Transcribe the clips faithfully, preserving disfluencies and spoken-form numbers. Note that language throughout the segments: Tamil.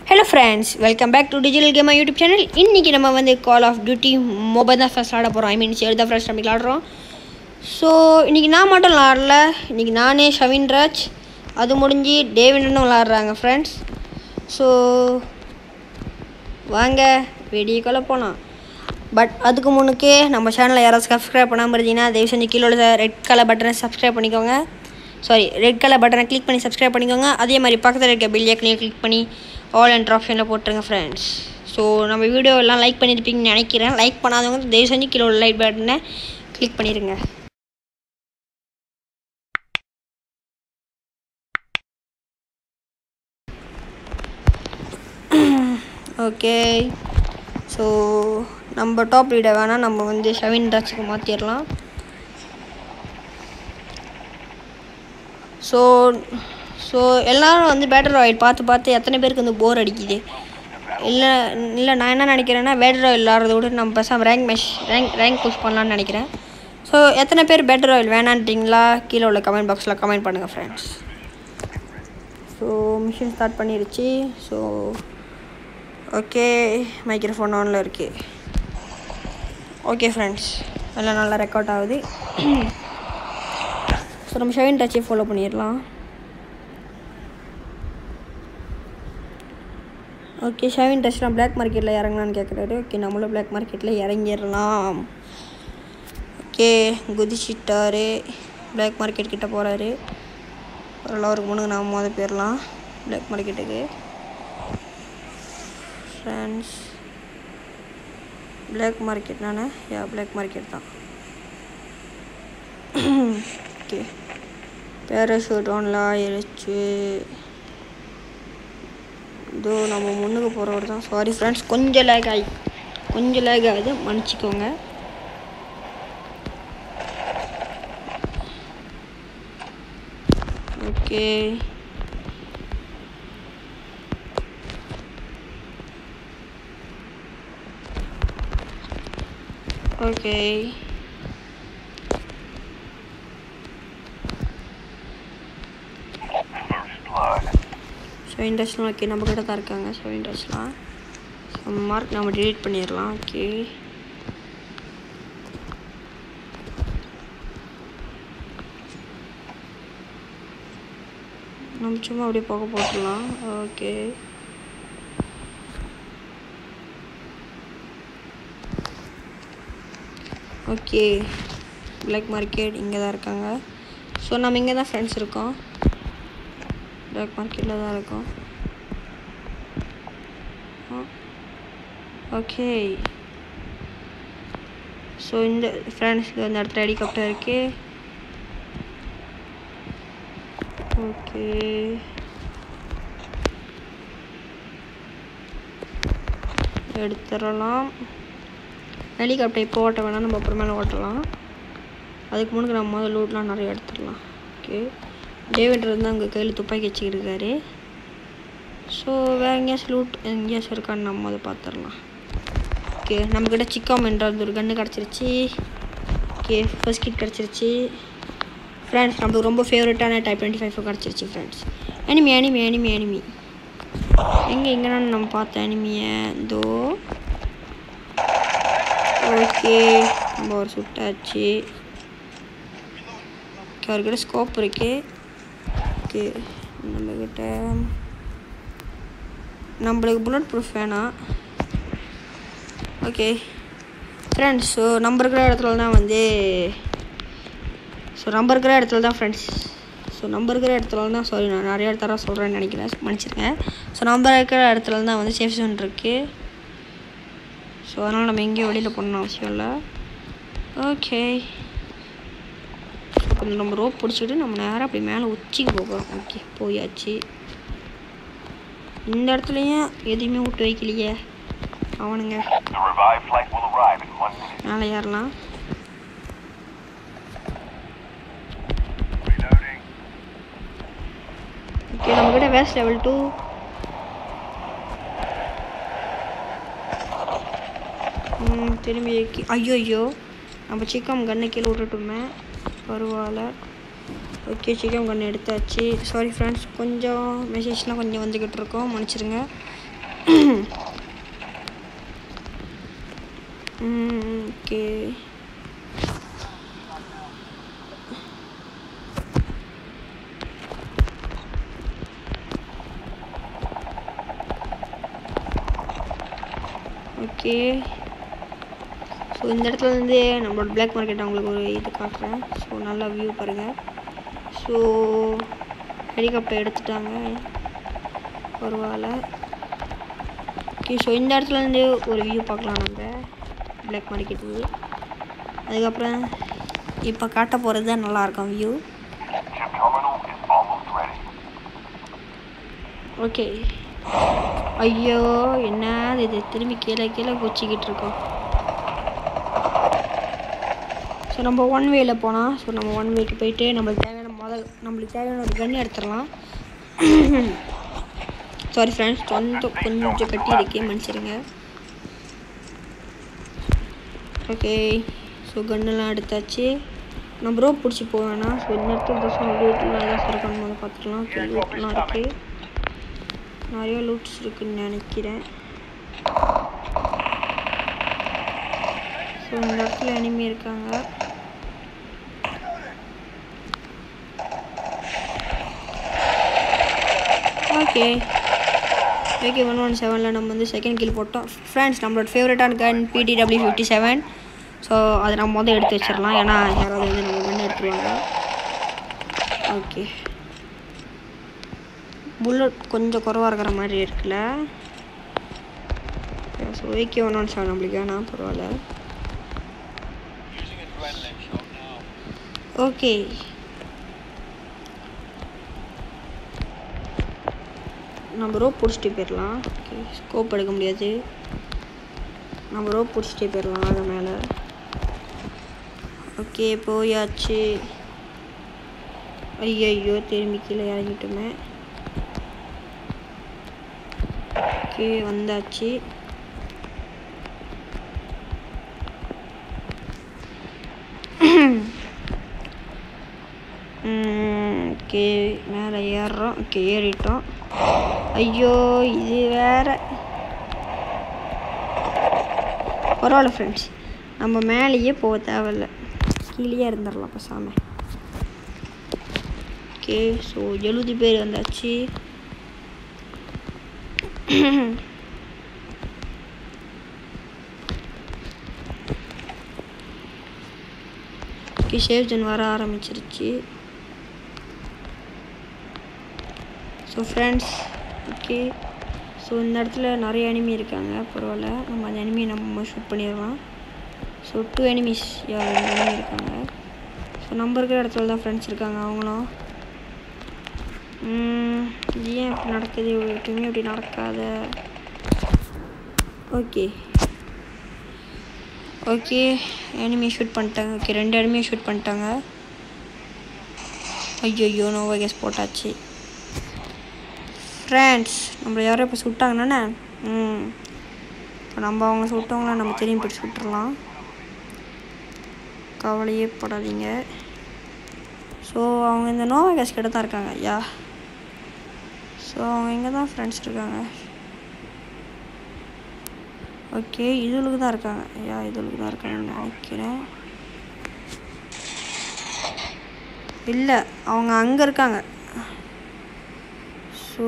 Hello friends, welcome back to Digital Gamer YouTube channel. இன்னைக்கு நம்ம வந்து Call of Duty மொபைல் தான் ஃபர்ஸ்ட் ஆட போறோம். ஐ மீன் சேர் தான் ஃபர்ஸ்ட் நம்ம விளையாடுறோம். ஸோ இன்னைக்கு நான் மட்டும் விளையாடல. இன்னைக்கு நானே ஷவின்ராஜ் அது முடிஞ்சு டேவிட்னும் விளையாடுறாங்க ஃப்ரெண்ட்ஸ். ஸோ வாங்க வீடியோக்குள்ள போகலாம். பட் அதுக்கு முன்னுக்கே நம்ம சேனலை யாராவது சப்ஸ்கிரைப் பண்ணாமல் இருந்தீங்கன்னா தயவு செஞ்சு கீழே உள்ள ரெட் கலர் பட்டனை சப்ஸ்கிரைப் பண்ணிக்கோங்க. சாரி ரெட் கலர் பட்டனை கிளிக் பண்ணி சப்ஸ்கிரைப் பண்ணிக்கோங்க. அதே மாதிரி பக்கத்தில் இருக்க பெல் ஐக்கனையும் கிளிக் பண்ணி ஆல் என்ற ஆப்ஷனில் போட்டுருங்க ஃப்ரெண்ட்ஸ். ஸோ நம்ம வீடியோ எல்லாம் லைக் பண்ணியிருப்பீங்கன்னு நினைக்கிறேன். லைக் பண்ணாதவங்க தயவு செஞ்சு கீழே உள்ள லைக் பட்டனை கிளிக் பண்ணிடுங்க. ஓகே, ஸோ நம்ம டாப் லீடர் வேணால் நம்ம வந்து ஷவின்ராஜுக்கு மாற்றிடலாம். ஸோ ஸோ எல்லோரும் வந்து பேட்டர் ராயல் பார்த்து பார்த்து எத்தனை பேருக்கு வந்து போர் அடிக்குது. இல்லை இல்லை நான் என்ன நினைக்கிறேன்னா பேட்டர் ராயல் விளாட்றத விட நம்ம பேசாமல் rank match rank rank push பண்ணலான்னு நினைக்கிறேன். ஸோ எத்தனை பேர் பேட்டர் ராயல் வேணான்ட்டிங்களா கீழே உள்ள கமெண்ட் பாக்ஸில் கமெண்ட் பண்ணுங்கள் ஃப்ரெண்ட்ஸ். ஸோ மிஷின் ஸ்டார்ட் பண்ணிருச்சு. ஸோ ஓகே, மைக்ரோஃபோன் ஆனில் இருக்குது. ஓகே ஃப்ரெண்ட்ஸ், எல்லாம் நல்லா ரெக்கார்ட் ஆகுது. ஸோ நம்ம ஷவின்ராஜை ஃபாலோ பண்ணிடலாம். ஓகே, ஷவின்ராஜ்லாம் பிளாக் மார்க்கெட்டில் இறங்கலான்னு கேட்குறாரு. ஓகே, நம்மளும் பிளாக் மார்க்கெட்டில் இறங்கிடலாம். ஓகே, குதிச்சிட்டாரு. பிளாக் மார்க்கெட் கிட்டே போகிறாரு. ஒரு அவருக்கு முன்னுக்கு நாம் மொதல் போயிடலாம் பிளாக் மார்க்கெட்டுக்கு. ஃப்ரெண்ட்ஸ் பிளாக் மார்க்கெட் நானே யா பிளாக் மார்க்கெட் தான். ஓகே, பேராஷூட் ஆன்ல ஆயிடுச்சு. இதோ நம்ம முன்னுக்கு போகிறவர் தான். சாரி ஃப்ரெண்ட்ஸ், கொஞ்சம் லேக் ஆகி கொஞ்சம் லேக் ஆகுது, மன்னிச்சிக்கோங்க. ஓகே, ஓகே ஷவின்ராஜ்லாம் ஓகே நம்ம கிட்ட தான் இருக்காங்க. ஷவின்ராஜ்லாம் மார்க் நம்ம டிலீட் பண்ணிடலாம். ஓகே, நம்ம சும்மா அப்படியே போக போட்டுடலாம். ஓகே, ஓகே பிளாக் மார்க்கெட் இங்கே தான் இருக்காங்க. ஸோ நம்ம இங்கே தான் ஃப்ரெண்ட்ஸ் இருக்கோம். பிளாக் மார்க்கெட்டில் தான் இருக்கோம். ஓகே, ஸோ இந்த ஃப்ரெண்ட்ஸுக்கு இந்த இடத்துல ஹெலிகாப்டர் இருக்கு. ஓகே, எடுத்துடலாம். ஹெலிகாப்டர் இப்போ ஓட்ட வேணாம், நம்ம அப்புறமேல ஓட்டலாம். அதுக்கு முன்னாடி நம்ம முதல்ல லூட்லாம் நிறைய எடுத்துடலாம். ஓகே, டேவிட் வந்து அங்கே கையில் துப்பாக்கி வச்சுக்கிருக்காரு. ஸோ வேறு எங்கேயாச்சும் லூட் எங்கேயாச்சும் இருக்கான்னு நம்ம அதை பார்த்துடலாம். ஓகே, நம்மக்கிட்ட சிக்காம் என்ற ஒரு கன்று கிடச்சிருச்சு. ஓகே, ஃபர்ஸ்ட் கிட் கிடச்சிருச்சு. ஃப்ரெண்ட்ஸ் நம்மளுக்கு ரொம்ப ஃபேவரட்டான டைப் டுவெண்ட்டி ஃபைவ் கிடச்சிருச்சு friends. Enemy enemy enemy enemy எங்கே எங்கன்னா நம்ம பார்த்த எனிமியை இதோ. ஓகே, நம்ம ஒரு சுட்டாச்சு. ஓகே, அவர்கிட்ட ஸ்கோப் இருக்கு. ஓகே, நம்மக்கிட்ட நம்மளுக்கு புல்லட் ப்ரூஃப் வேணாம். ஓகே ஃப்ரெண்ட்ஸ், ஸோ நம்ம இருக்கிற இடத்துல தான் வந்து ஸோ நம்ம இருக்கிற இடத்துல தான் ஃப்ரெண்ட்ஸ் ஸோ நம்ம இருக்கிற இடத்துல தான் சாரி நான் நிறைய தர சொல்கிறேன்னு நினைக்கிறேன், மன்னிச்சிருக்கேன். ஸோ நம்ம இருக்கிற இடத்துல தான் வந்து சேஃப் ஜோன் இருக்குது. ஸோ அதனால் நம்ம எங்கேயும் வெளியில் போகணுன்னு அவசியம் இல்லை. ஓகே, கொஞ்சம் நம்ம ரோப் பிடிச்சிக்கிட்டு நம்ம நேராக அப்படி மேலே உச்சிக்கு போகிறோம். ஓகே, போயாச்சு. இந்த இடத்துலையும் எதுவுமே விட்டு வைக்கலையே அவனுங்க. மேலே ஏறலாம். ஓகே, நம்மக்கிட்ட வேஸ்ட் லெவல் டூ. திரும்பி ஐயோ ஐயோ நம்ம சிக்கம் கண்ணை கீழே விட்டுட்டோமே பரவாயில்ல. ஓகே, சிக்கம் கன்று எடுத்தாச்சு. சாரி ஃப்ரெண்ட்ஸ், கொஞ்சம் மெசேஜ்லாம் கொஞ்சம் வந்துக்கிட்டு இருக்கோம், மன்னிச்சிருங்க. ஓகே ஓகே ஸோ இந்த இடத்துல வந்து நம்மளோட பிளாக் மார்க்கெட் உங்களுக்கு ஒரு இது காட்டுறேன். ஸோ நல்லா வியூ பாருங்கள். ஸோ ஹெலிகாப்டர் எடுத்துட்டாங்க, பரவாயில்ல. ஓகே ஸோ இந்த இடத்துலேருந்து ஒரு வியூ பார்க்கலாம் நம்ம பிளாக் மார்க்கெட்டுக்கு. அதுக்கப்புறம் இப்போ காட்ட போகிறது தான் நல்லாயிருக்கும் வியூ. ஓகே ஐயோ என்ன இது திரும்பி கீழே கீழே குச்சிக்கிட்டு இருக்கோம். ஸோ நம்ம ஒன் வேல போனால் ஸோ நம்ம ஒன் வேக்கு போயிட்டு நம்மளுக்கு தேவையான முதல் நம்மளுக்கு தேவையான ஒரு கன் எடுத்துடலாம். சாரி ஃப்ரெண்ட்ஸ், கொஞ்சம் கொஞ்சம் கட்டி இருக்கே, மன்னிச்சிடுங்க. ஓகே ஸோ கன்னெல்லாம் எடுத்தாச்சு. நம்ம ரோப் பிடிச்சி போவேன்னா ஸோ இந்த இடத்துல தோசம் லூட்லாம் ஏதாவது இருக்கணும் போது பார்த்துக்கலாம். ஓகே லூட்லாம் இருக்குது, நிறைய லூட்ஸ் இருக்குதுன்னு நினைக்கிறேன். ஸோ இந்த இடத்துல எனிமி இருக்காங்க. ஓகே ஓகே ஒன் ஒன் செவனில் நம்ம வந்து செகண்ட் கில் போட்டோம். ஃப்ரெண்ட்ஸ் நம்மளோட ஃபேவரட்டான gun PDW fifty seven. So அதை நம்ம முதல் எடுத்து வச்சிடலாம், ஏன்னா யாராவது வந்து நம்ம கன் எடுத்துருவாங்க. ஓகே புல்லட் கொஞ்சம் குறவாக இருக்கிற மாதிரி இருக்குல்ல. So AK one one seven நம்மளுக்கு வேணாம், பரவாயில்ல. ஓகே நம்ம ரோப் பிடிச்சிட்டு போயிடலாம். ஓகே ஸ்கோப் எடுக்க முடியாது, நம்ம ரோப் பிடிச்சிட்டே போயிடலாம் அது மேலே. ஓகே போயாச்சு. ஐயோ திரும்பி கீழே இறங்கிட்டோமே. ஓகே வந்தாச்சு. ஓகே மேலே ஏறுறோம். ஓகே ஏறிட்டோம். ஐயோ இது வேற பரவாயில்ல ஃப்ரெண்ட்ஸ், நம்ம மேலேயே போக தேவையில்ல, கீழே இருந்துடலாம் பேசாமல். ஓகே ஸோ எழுபது பேர் வந்தாச்சு. ஓகே சேவ் ஜன் வர ஆரம்பிச்சிருச்சு. ஸோ ஃப்ரெண்ட்ஸ் ஓகே ஸோ இந்த இடத்துல நிறைய எனிமி இருக்காங்க, பரவாயில்ல. நம்ம அந்த எனிமியை நம்ம ஷூட் பண்ணிடலாம். ஸோ டூ எனிமிஸ் ரெண்டு எனிமி இருக்காங்க. ஸோ நம்ம இருக்கிற இடத்துல தான் ஃப்ரெண்ட்ஸ் இருக்காங்க அவங்களும். ஏன் இப்படி நடக்குது, எப்பயுமே இப்படி நடக்காத. ஓகே ஓகே எனிமியை ஷூட் பண்ணிட்டாங்க. ஓகே ரெண்டு எனிமியை ஷூட் பண்ணிட்டாங்க. ஐயோ நோவா கேஸ் போட்டாச்சு. ஃப்ரெண்ட்ஸ் நம்மளை யாரோ இப்போ சுட்டாங்கண்ணே. ம் இப்போ நம்ம அவங்க சுட்டவங்கள நம்ம திரும்பி போய்ட்டு சுட்டுடலாம், கவலையே படாதீங்க. ஸோ அவங்க இந்த நோவா கேஸ் கிட்ட தான் இருக்காங்க ஐயா. ஸோ அவங்க இங்கே தான் ஃப்ரெண்ட்ஸ் இருக்காங்க. ஓகே இதுளுக்கு தான் இருக்காங்க ஐயா, இதுளுக்கு தான் இருக்காங்கன்னு நினைக்கிறேன். இல்லை அவங்க அங்கே இருக்காங்க. ஸோ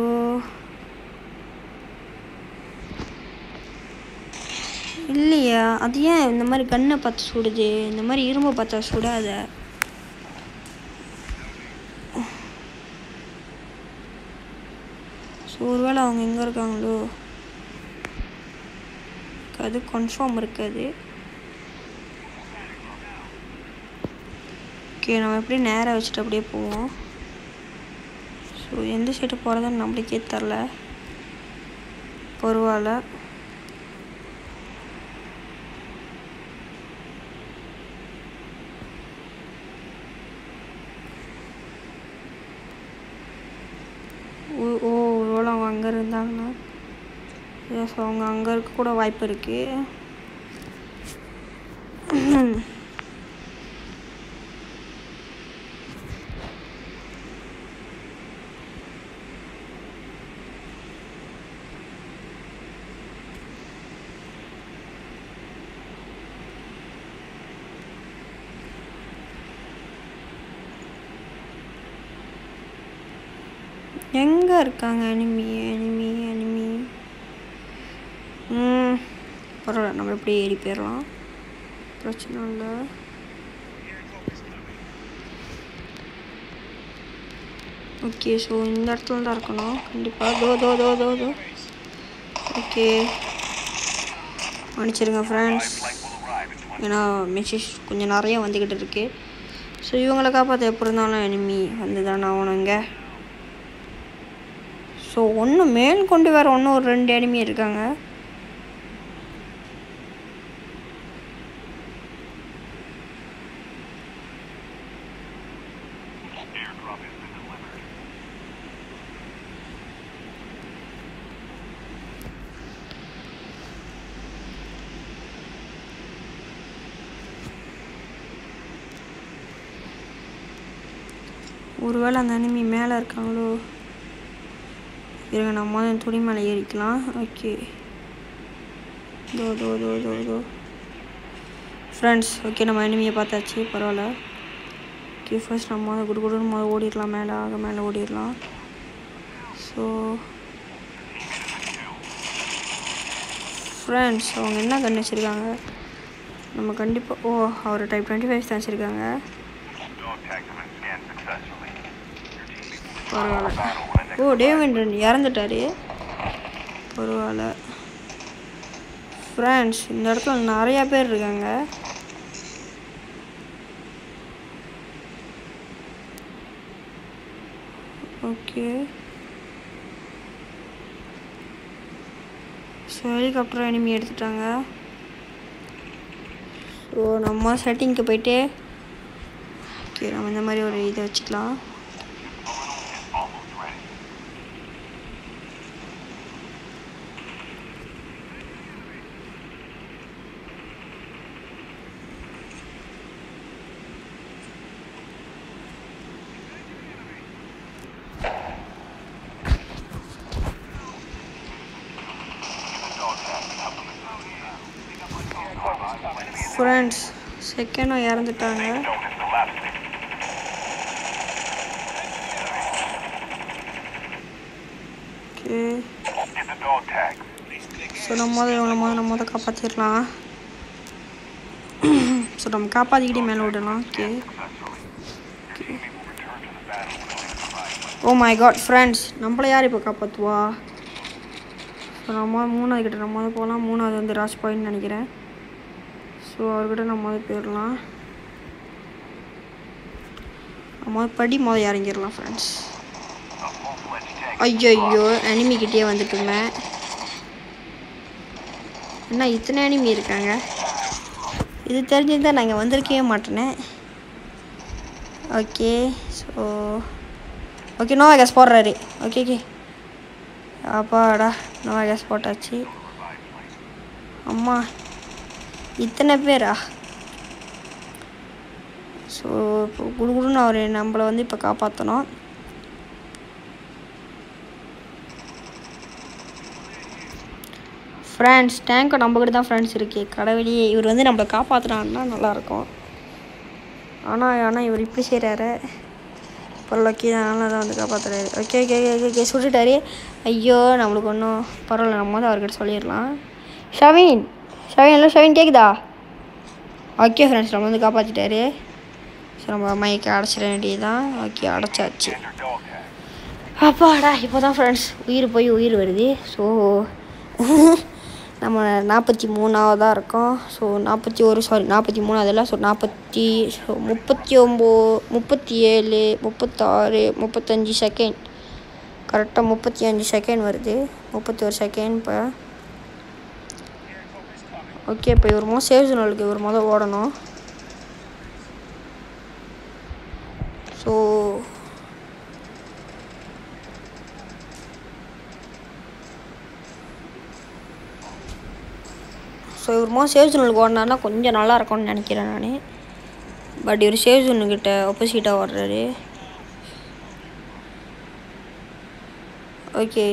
இல்லையா, அது ஏன் இந்த மாதிரி கண்ணை பார்த்து சுடுது, இந்த மாதிரி இரும்பை பார்த்தா சுடாத. ஸோ ஒருவேளை அவங்க எங்கே இருக்காங்களோ அது கன்ஃபார்ம் இருக்காது. ஓகே நம்ம எப்படி நேராக வச்சுட்டு அப்படியே போவோம். ஸோ எந்த சைடு போகிறதுன்னு நம்மளுக்கே தெரில, பரவாயில்ல. ஓ ஓ ஒருவேளை அவங்க அங்கே இருந்தாங்கன்னா ஸோ அவங்க அங்கே இருக்க கூட வாய்ப்பு இருக்குது. எங்கே இருக்காங்க எனிமி எனிமி எனிமி? ம் பரவாயில்ல, நம்ம எப்படி ஏறி போயிடலாம், பிரச்சனை இல்லை. ஓகே, ஸோ இந்த இடத்துல தான் இருக்கணும் கண்டிப்பாக. தோ தோ தோ தோ தோ ஓகே, மன்னிச்சிருங்க ஃப்ரெண்ட்ஸ், ஏன்னா மெசேஜ் கொஞ்சம் நிறைய வந்துக்கிட்டு இருக்கு. ஸோ இவங்களை காப்பாற்ற எப்படி இருந்தாலும் எனிமி வந்து தானே ஆகணுங்க. ஸோ ஒன்று மேல் கொண்டு வேறு ஒன்று ஒரு ரெண்டு எனிமி இருக்காங்க. ஒருவேளை அந்த எனிமி மேலே இருக்காங்களோ? இருங்க, நம்ம முதல்ல துணி மேலே ஏறிக்கலாம். ஓகே, தோ தோ தோ தோ தோ ஃப்ரெண்ட்ஸ். ஓகே, நம்ம எனிமியை பார்த்தாச்சு, பரவாயில்ல. ஓகே, ஃபர்ஸ்ட் நம்ம முதல்ல குடு குடுன்னு முதல்ல ஓடிடலாம், மேலே ஆக மேலே ஓடிடலாம். ஸோ ஃப்ரெண்ட்ஸ், அவங்க என்ன கன்று வச்சுருக்காங்க? நம்ம கண்டிப்பாக ஓ அவர் டைப் டுவெண்ட்டி ஃபைவ் தான் வச்சுருக்காங்க. பரவாயில்ல. ஓ டேவிட் இறந்துட்டாரு, பரவாயில்ல. ஃப்ரெண்ட்ஸ், இந்த இடத்துல நிறையா பேர் இருக்காங்க. ஓகே, ஸோ ஹெலிகாப்டர் எனிமி எடுத்துட்டாங்க. ஸோ நம்ம செட்டிங்க்கு போயிட்டு ஓகே, நம்ம இந்த மாதிரி ஒரு இதை வச்சுக்கலாம். ஃப்ரெண்ட்ஸ், செகண்டும் இறந்துட்டாங்க. ஓகே, ஸோ நம்ம முதல்ல இவங்களை முதல்ல நம்ம முதல்ல காப்பாற்றிடலாம். ஸோ நம்ம காப்பாற்றிக்கிட்டே மேலே விடலாம். Okay, oh my god friends, நம்மளை யார் இப்போ காப்பாற்றுவா? ஸோ நம்ம மூணாவது கிட்ட நம்ம வந்து போகலாம். மூணாவது வந்து ராஜ் பாயின்னு நினைக்கிறேன். ஸோ அவர்கிட்ட நம்ம வந்து போயிடலாம். நம்ம படி முதல் இறங்கிடலாம் ஃப்ரெண்ட்ஸ். ஐயோ ஐயோ, எனிமிக்கிட்டே வந்துட்டுங்க. என்ன இத்தனை எனிமி இருக்காங்க? இது தெரிஞ்சுதான் நான் இங்கே வந்திருக்கவே மாட்டேனே. Okay, so okay, Nova gas போடுறாரு. ஓகே ஓகே, அப்பாடா நோவா கேஸ் போட்டாச்சு. அம்மா இத்தனை பேரா? ஸோ இப்போ குடுகுடுன்னு அவர் நம்மளை வந்து இப்போ காப்பாற்றணும். ஃப்ரெண்ட்ஸ், டேங்கோ நம்மக்கிட்ட தான் ஃப்ரெண்ட்ஸ் இருக்குது. கடவுளையே, இவர் வந்து நம்மளை காப்பாற்றினான்னா நல்லாயிருக்கும். ஆனால் ஆனால் இவர் இப்படி செய்கிறாரு. பரவாயில்ல, அதனால தான் வந்து காப்பாற்றுறாரு. ஓகே ஓகே ஓகே ஓகே சுட்டுட்டாரு. ஐயோ, நம்மளுக்கு ஒன்றும் பரவாயில்ல, நம்ம தான் அவர்கிட்ட சொல்லிடலாம். ஷவின் ஷவின் இல்லை ஷவின் கேட்குதா? ஓகே ஃப்ரெண்ட்ஸ், நம்ம வந்து காப்பாற்றிட்டாரு. ஸோ நம்ம மைக்கை அடைச்சிட வேண்டியதுதான். ஓகே, அடைச்சாச்சு. அப்பாடா, இப்போ தான் ஃப்ரெண்ட்ஸ் உயிர் போய் உயிர் வருது. ஸோ நம்ம நாற்பத்தி மூணாவதாக இருக்கோம். ஸோ நாற்பத்தி ஒரு சாரி நாற்பத்தி மூணாவதில் ஸோ நாற்பத்தி ஸோ முப்பத்தி ஒம்பது முப்பத்தி ஏழு முப்பத்தாறு முப்பத்தஞ்சு செகண்ட் கரெக்டாக முப்பத்தி அஞ்சு செகண்ட் வருது. முப்பத்தி ஒரு செகண்ட் இப்போ. ஓகே, இப்போ இவர் மொதல் சேவ் ஜோனுக்கு இவர் மொதல் ஓடணும். ஸோ ஸோ இவர் மொதல் சேவ் ஜோனுக்கு ஓடினார்னா கொஞ்சம் நல்லா இருக்கும்னு நினைக்கிறேன் நான். பட் இவர் சேவ் ஜோனுக்கிட்ட ஆப்போசிட்டாக ஓடுறாரு. ஓகே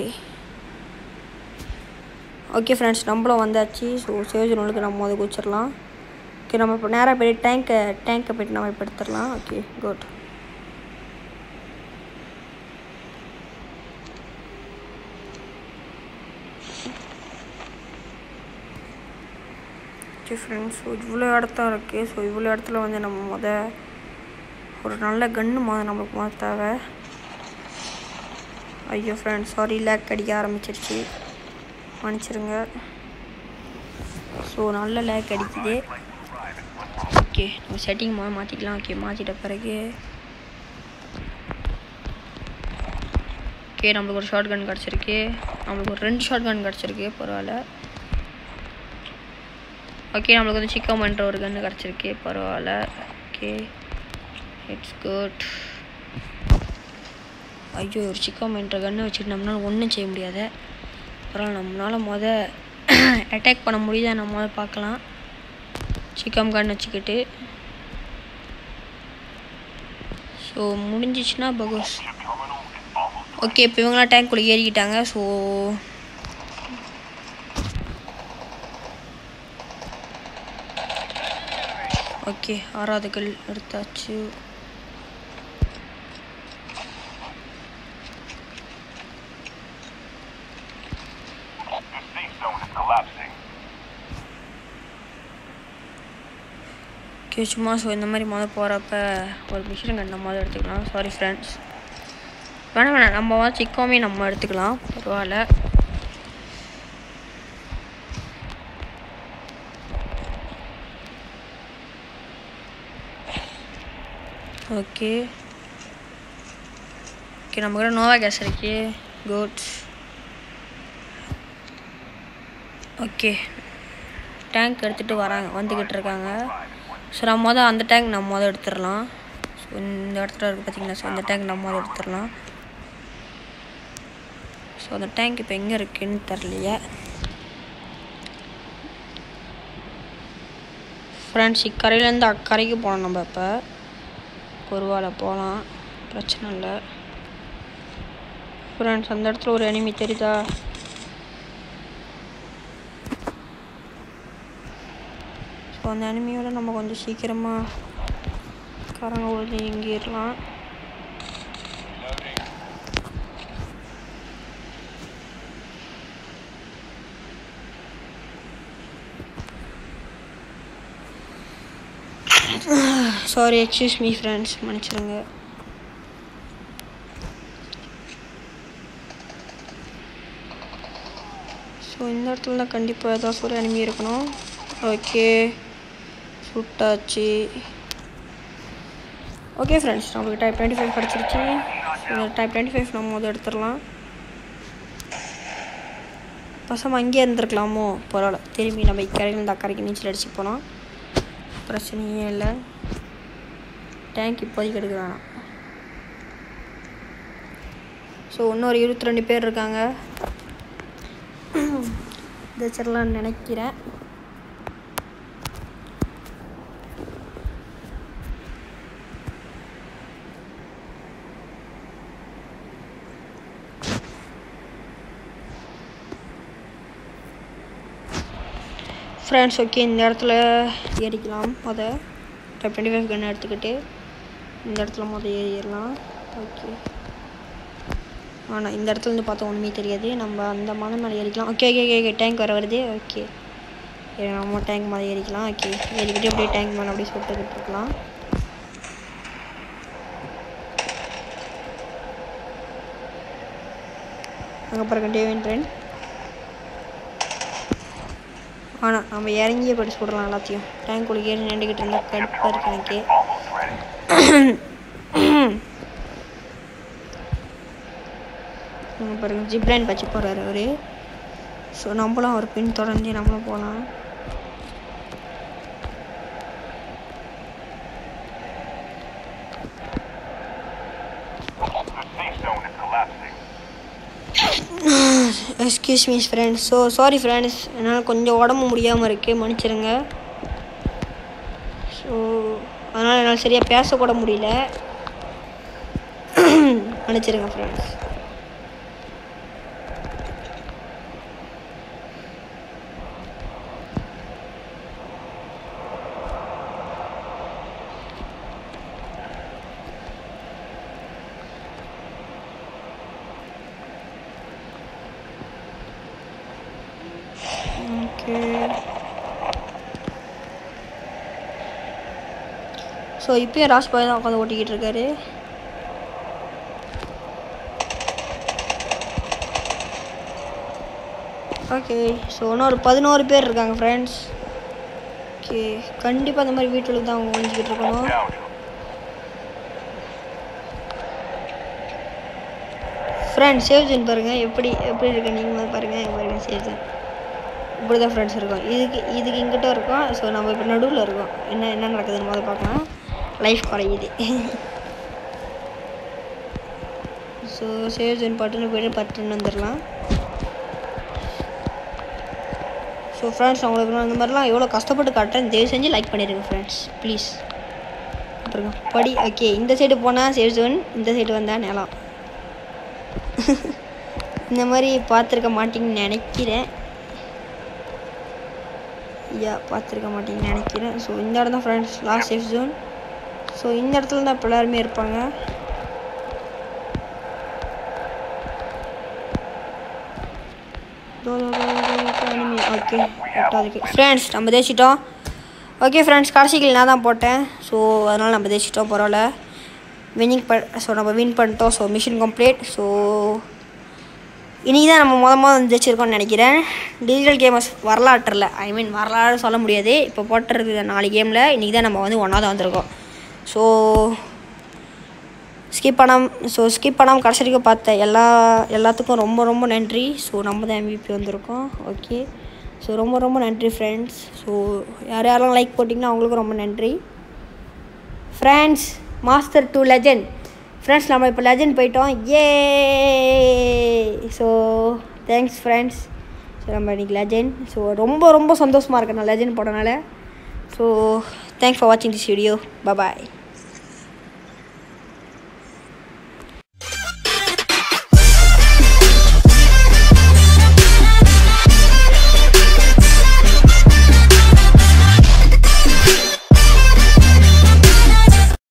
ஓகே ஃப்ரெண்ட்ஸ், நம்மளும் வந்தாச்சு. ஸோ சேவ் ஜோனுக்கு நம்ம முதல் குச்சிடலாம். ஓகே, நம்ம இப்போ நேராக போய்ட்டு டேங்கை டேங்கை போய்ட்டு நம்ம இப்போ எடுத்துடலாம். Okay good. Okay friends, so இவ்வளோ இடத்த இருக்குது. ஸோ இவ்வளோ இடத்துல வந்து நம்ம முத ஒரு நல்ல கன்று முத நம்மளுக்கு முத தேவை. ஐயோ ஃப்ரெண்ட்ஸ் சாரி, லேக் அடிக்க ஆரம்பிச்சிருச்சு, மன்னிச்சிருங்க. ஸோ நல்ல லேக் அடிக்குது. ஓகே நம்ம செட்டிங் முத மாற்றிக்கலாம். ஓகே மாற்றிட்ட பிறகு ஓகே நம்மளுக்கு ஒரு ஷார்ட் கன் கிடச்சிருக்கு. நம்மளுக்கு ஒரு ரெண்டு ஷார்ட் கன் கிடச்சிருக்கு, பரவாயில்ல. ஓகே நம்மளுக்கு வந்து சிக்கம்ன்ற ஒரு கன்று கிடச்சிருக்கு, பரவாயில்ல. Okay it's good. ஐயோ ஒரு சிக்கம்ன்ற கன்று வச்சுட்டு நம்மளால் ஒன்றும் செய்ய முடியாது. பரவாயில்ல, நம்மளால் மொதல் அட்டாக் பண்ண முடியுதா நம்ம முதல் பார்க்கலாம். சிக்கம் கன் வச்சுக்கிட்டு ஸோ முடிஞ்சிச்சுன்னா பகோஸ். ஓகே இப்போ இவங்களாம் டேங்க்குள்ளே ஏறிக்கிட்டாங்க. ஸோ ஓகே ஆறாவது கல் எடுத்தாச்சு. ஓகே சும்மா ஸோ இந்த மாதிரி மொதல் போகிறப்ப ஒரு மிஷின் கன் நம்ம மொதல் எடுத்துக்கலாம். சாரி ஃப்ரெண்ட்ஸ், வேணாம் வேணாம் நம்ம வந்து சிக்காமே நம்ம எடுத்துக்கலாம், பரவாயில்ல. ஓகே ஓகே நம்ம கூட நோவா கேஸ் இருக்கு, குட். ஓகே டேங்க் எடுத்துகிட்டு வராங்க, வந்துக்கிட்டு இருக்காங்க. ஸோ நம்ம மொதல் அந்த டேங்க் நம்ம மொதல் எடுத்துடலாம். ஸோ இந்த இடத்துல இருக்குது பார்த்தீங்களா, ஸோ அந்த டேங்க் நம்ம மொதல் எடுத்துடலாம். ஸோ அந்த டேங்க் இப்போ எங்கே இருக்குதுன்னு தெரியலையே ஃப்ரெண்ட்ஸ். இக்கரையிலேருந்து அக்கறைக்கு போகணும் நம்ம. இப்போ பொருவால போகலாம், பிரச்சனை இல்லை ஃப்ரெண்ட்ஸ். அந்த இடத்துல ஒரு எனிமி தெரியுதா? ஸோ அந்த எனிமியோட நம்ம கொஞ்சம் சீக்கிரமாக கரங்க ஓடி இங்கிடலாம். சாரி எக்ஸ்கியூஸ் மீ ஃப்ரெண்ட்ஸ், மன்னிச்சிருங்க. ஸோ இந்த இடத்துல தான் கண்டிப்பாக ஏதாவது ஒரு எனிமி இருக்கணும். ஓகே சுட்டாச்சு. ஓகே ஃப்ரெண்ட்ஸ் நம்மளுக்கு டைப் டுவெண்ட்டி ஃபைவ் கிடச்சிருச்சு. இந்த டைப் டுவெண்ட்டி ஃபைவ் நம்ம முதல் எடுத்துடலாம். பசங்க அங்கேயே இருந்துருக்கலாமோ, பரவாயில்ல. திரும்பி நம்ம இக்கரையில் இந்த அக்கறைக்கு நீச்சல் அடிச்சு போனோம், பிரச்சனையே இல்லை. டேங்க் இப்போதைக்கு எடுக்க வேணாம். ஸோ இன்னொரு இருபத்தி ரெண்டு பேர் இருக்காங்க, வச்சிடலான்னு நினைக்கிறேன். ஃப்ரெண்ட்ஸ் ஓகே இந்த இடத்துல ஏறிக்கலாம். மொதல் டைப் டுவெண்ட்டி ஃபைவ் கன் எடுத்துக்கிட்டு இந்த இடத்துல மொதல் ஏறிடலாம். ஓகே ஆனால் இந்த இடத்துல இருந்து பார்த்தா ஒன்றுமே தெரியாது, நம்ம அந்த மலை மேலே ஏறிக்கலாம். ஓகே ஓகே ஓகே டேங்க் வர வருது. ஓகே நம்ம டேங்க் மேலே ஏறிக்கலாம். ஓகே ஏறிக்கிட்டு அப்படியே டேங்க் மேலே அப்படியே சுட்டுக்கிட்டு இருக்கலாம். அங்கே பாருங்க டேவின் ட்ரெயின். ஆனால் நம்ம இறங்கியே படிச்சு விட்றலாம் எல்லாத்தையும். டேங்க் உள்ள ஏறி நின்றுக்கிட்டு இருந்தால் கடுப்பாக இருக்கு எனக்கு. பாருங்க ஜிப்லைன் பச்சு போகிறாரு அவரு. ஸோ நம்மளும் அவர் பின் தொடர்ந்து நம்மளும் போகலாம். Excuse me friends, so sorry friends, என்னால் கொஞ்சம் உடம்பு முடியாமல் இருக்குது, மன்னிச்சிருங்க. ஸோ அதனால் என்னால் சரியாக பேசக்கூட முடியல, மன்னிச்சிருங்க ஃப்ரெண்ட்ஸ். ஓகே ஸோ இப்போயும் ராஸ் பாய் தான் உட்காந்து ஓட்டிக்கிட்டு இருக்காரு. ஓகே ஸோ இன்னும் ஒரு பதினோரு பேர் இருக்காங்க ஃப்ரெண்ட்ஸ். ஓகே கண்டிப்பாக அந்த மாதிரி வீட்டுக்கு தான் அவங்க ஒழிஞ்சிக்கிட்டு இருக்கணும். ஃப்ரெண்ட்ஸ் சேவ் ஜோன் பாருங்கள் எப்படி எப்படி இருக்கு நீங்கள் பாருங்கள். எங்கள் பாருங்கள் சேவ் ஜோன் இப்படி தான் ஃப்ரெண்ட்ஸ் இருக்கும். இதுக்கு இதுக்கு இங்கிட்ட இருக்கும். ஸோ நம்ம இப்போ நடுவில் இருக்கோம். என்ன என்ன நடக்குதுன்னு முதல்ல பார்க்கலாம். லைஃப் குறையுது. ஸோ சேவ் ஜோன் பட்டுன்னு போய்ட்டு பட்டுன்னு வந்துடலாம். ஸோ ஃப்ரெண்ட்ஸ் அவங்களுக்கு இந்த மாதிரிலாம் எவ்வளோ கஷ்டப்பட்டு காட்டுறேன். தயவு செஞ்சு லைக் பண்ணிடுங்க ஃப்ரெண்ட்ஸ் ப்ளீஸ். அப்புறம் படி ஓகே இந்த சைடு போனால் சேவ் ஜோன், இந்த சைடு வந்தால் நிலம். இந்த மாதிரி பார்த்துருக்க மாட்டிங்கன்னு நினைக்கிறேன். யா பார்த்துருக்க மாட்டிங்கன்னு நினைக்கிறேன். ஸோ இந்த இடம் தான் friends last safe zone. So இந்த இடத்துல தான் இப்போ எல்லாருமே இருப்பாங்க. ஓகே எட்டாவதுக்கு ஃப்ரெண்ட்ஸ் நம்ம தேய்ச்சிட்டோம். ஓகே ஃப்ரெண்ட்ஸ் கடைசிக்கு நான் தான் போட்டேன். ஸோ அதனால் நம்ம தேய்ச்சிட்டோம் பரவாயில்ல. வின்னிங் ப ஸோ நம்ம வின் பண்ணிட்டோம். So mission complete. ஸோ இன்றைக்கி தான் நம்ம மொதல் மொதல் ஜெயிச்சிருக்கோம்னு நினைக்கிறேன் டிஜிட்டல் கேமர்ஸ் வரலாற்றில். ஐ மீன் வரலாறு சொல்ல முடியாது. இப்போ போட்டிருக்க நாலு கேமில் இன்றைக்கி தான் நம்ம வந்து ஒன்றா தான் வந்திருக்கோம். ஸோ ஸ்கிப் பண்ணாமல் ஸோ ஸ்கிப் பண்ணாமல் கடைசி வரைக்கும் பார்த்த எல்லா எல்லாத்துக்கும் ரொம்ப ரொம்ப நன்றி. ஸோ நம்ம தான் எம்விபி வந்திருக்கோம். ஓகே ஸோ ரொம்ப ரொம்ப நன்றி ஃப்ரெண்ட்ஸ். ஸோ யார் யாரெல்லாம் லைக் போட்டிங்கன்னா அவங்களுக்கும் ரொம்ப நன்றி friends. Master to legend friends நம்ம இப்போ லெஜண்ட் போயிட்டோம். ஏ ஸோ தேங்க்ஸ் ஃப்ரெண்ட்ஸ். ஸோ நம்ம இன்றைக்கி லெஜண்ட். ஸோ ரொம்ப ரொம்ப சந்தோஷமாக இருக்கேன் நான் லெஜண்ட் போட்டனால. ஸோ தேங்க்ஸ் ஃபார் வாட்சிங் திஸ் வீடியோ. பாய்.